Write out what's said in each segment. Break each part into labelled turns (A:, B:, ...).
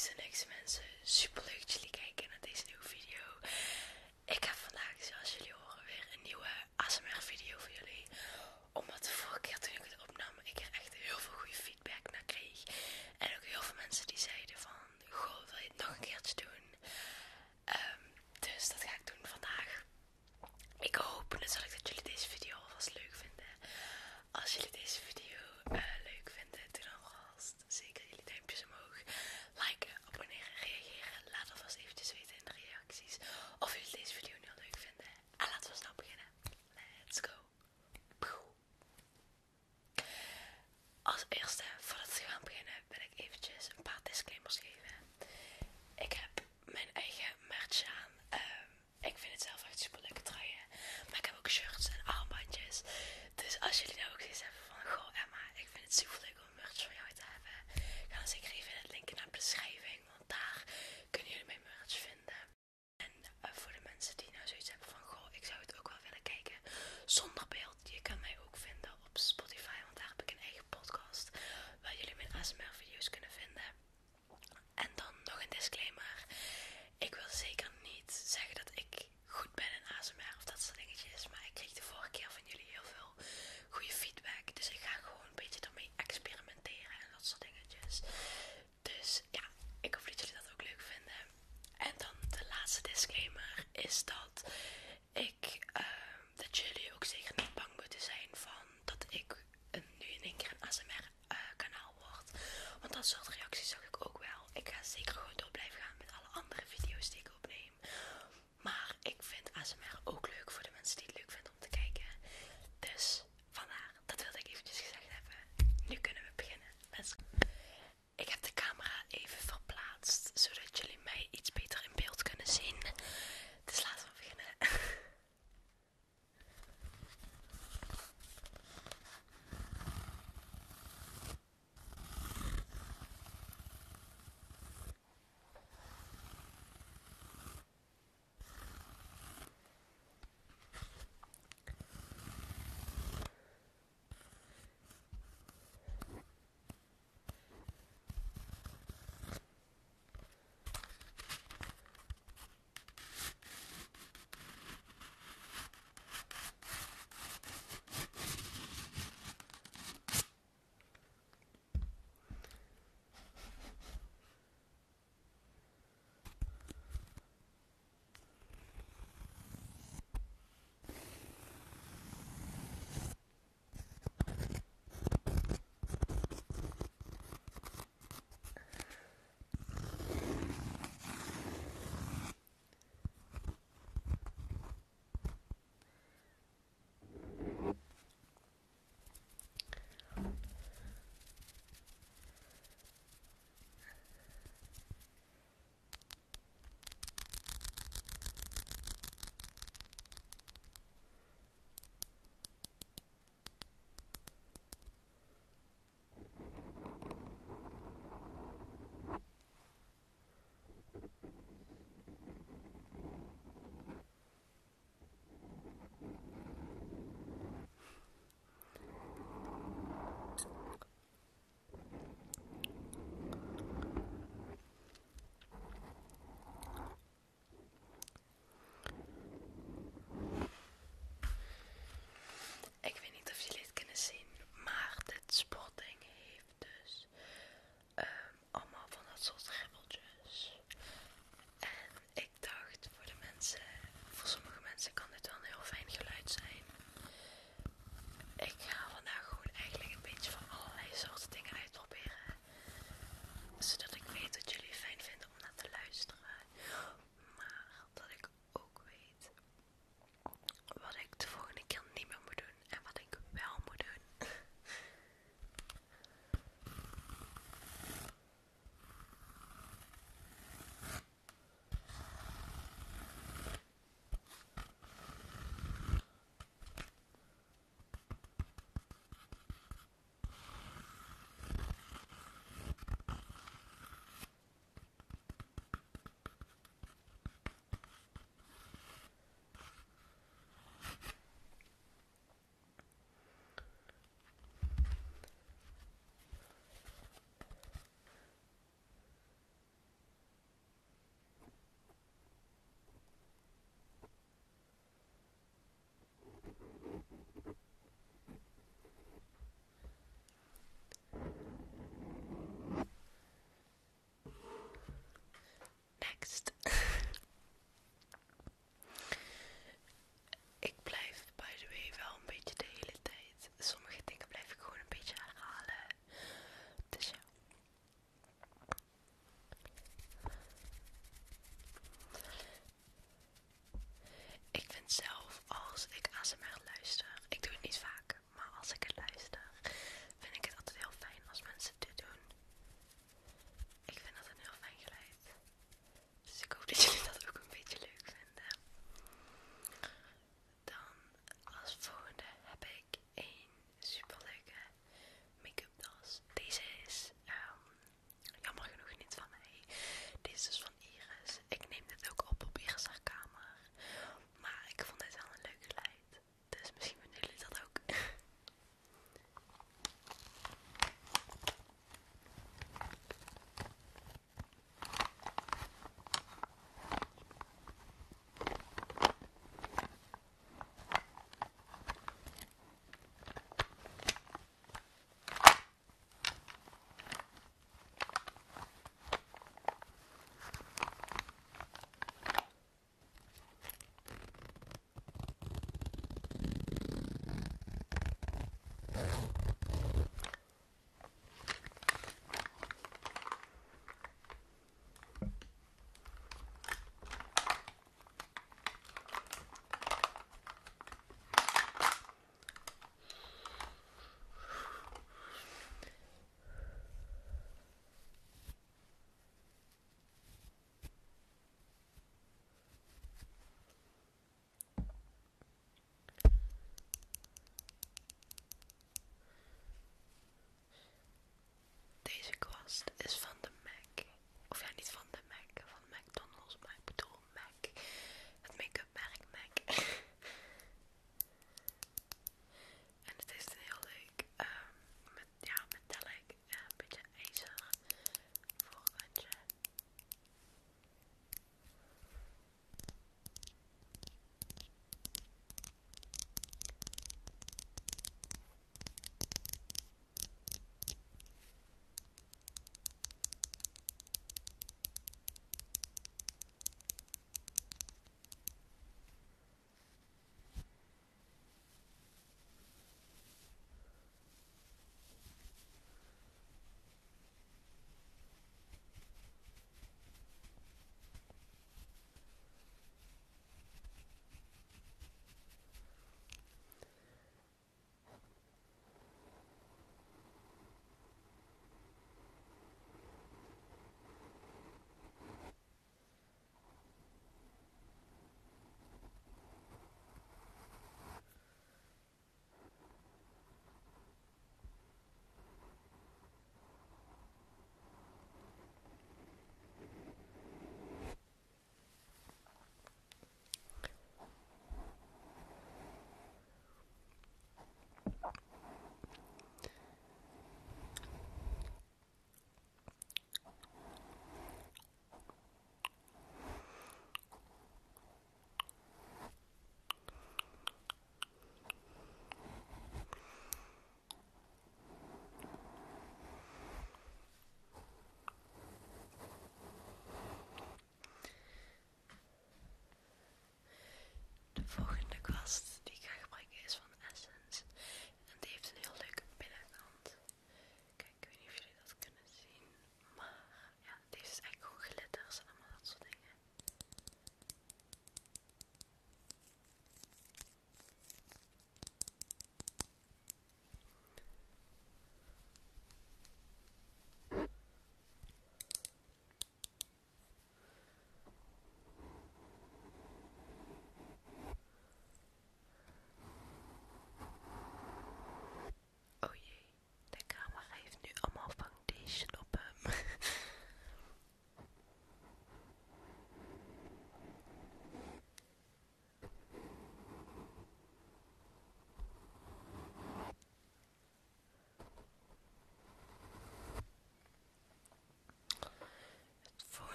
A: liefst en niks mensen, super leuk dat jullie kijken naar deze nieuwe video. Ik heb vandaag, zoals jullie horen, weer een nieuwe ASMR video voor jullie. Omdat de vorige keer toen ik het opnam, ik er echt heel veel goede feedback naar kreeg. En ook heel veel mensen die zeiden van, goh, wil je het nog een keertje doen? Dus dat ga ik doen vandaag. Ik hoop natuurlijk dat jullie deze video alvast leuk vinden. Als jullie deze video leuk vinden, doe dan alvast zeker jullie duimpjes omhoog. Liken, abonneren, reageren. Laat alvast eventjes weten in de reacties of jullie deze video nu al leuk vinden. En laten we snel beginnen. Let's go. Als eerste, voordat we gaan beginnen, wil ik eventjes een paar disclaimers geven. Ik heb mijn eigen merch aan. Ik vind het zelf echt super leuke truien. Maar ik heb ook shirts en armbandjes. Dus als jullie nou ook zoiets hebben van, goh Emma, ik vind het super leuk om merch van jou te hebben, ga dan zeker even in het linkje naar de beschrijving, want daar kunnen jullie mijn merch vinden. En voor de mensen die nou zoiets hebben van, goh, ik zou het ook wel willen kijken zonder beeld, je kan mij ook vinden op Spotify, want daar heb ik een eigen podcast waar jullie mijn ASMR video's kunnen vinden. En dan nog een disclaimer. Ik wil zeker niet zeggen dat ik goed ben in ASMR of dat soort dingetjes, maar ik kreeg de vorige keer van jullie heel veel goede feedback. Dus ik ga gewoon een beetje ermee experimenteren en dat soort dingetjes. Dus ja, ik hoop dat jullie dat ook leuk vinden. En dan de laatste disclaimer is dat jullie ook zeker niet bang moeten zijn van dat ik nu in één keer een ASMR kanaal word. Want dat soort reacties zag ik ook wel. Ik ga zeker gewoon door blijven gaan met alle andere video's die ik opneem. Maar ik vind ASMR ook leuk voor de mensen die het leuk vinden om te kijken. Dus vandaar, dat wilde ik eventjes gezegd hebben. Nu kunnen we beginnen. Let's go. Ik heb de camera even verplaatst, zodat jullie mij iets beter in beeld kunnen zien. Dus laten we beginnen.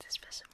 A: is best